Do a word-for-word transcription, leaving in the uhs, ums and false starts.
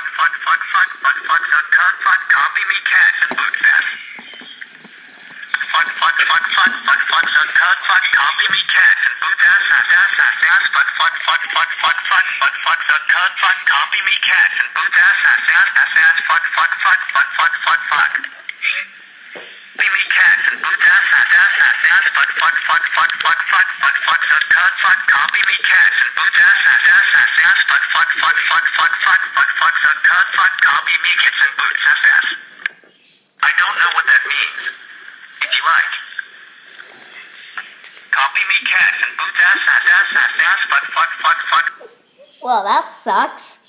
fuck, fuck, fuck, fuck, fuck, suck, cut, fuck, copy me, catch, and boot fast. Fuck, fuck, fuck, fuck, fuck, fuck, suck, cut, fuck, copy me, catch, and boot ass, ass, ass, ass, ass, fuck, fuck, fuck, fuck, fuck, fuck, fuck, fuck, suck, cut, fuck, copy me, catch, and boot ass, ass, ass, ass, ass, fuck, fuck, fuck, fuck, fuck, fuck, fuck. Copy me, catch, and boot ass, ass, ass, ass, ass, fuck, fuck, fuck, fuck, fuck, fuck, fuck, fuck, suck, cut, fuck, copy me, catch, and boot ass, ass, ass, ass, ass, fuck, fuck, fuck, fuck, fuck, fuck, fuck, fuck, suck, cut, fuck, copy me, catch, and boot ass, ass. I don't know what that means. If you like. Copy me, catch, and boot ass, ass, ass, ass, ass, fuck, fuck, fuck, fuck. Well, that sucks.